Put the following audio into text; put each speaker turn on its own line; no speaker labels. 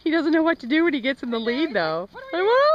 He doesn't know what to do when he gets in the lead, though. Come on!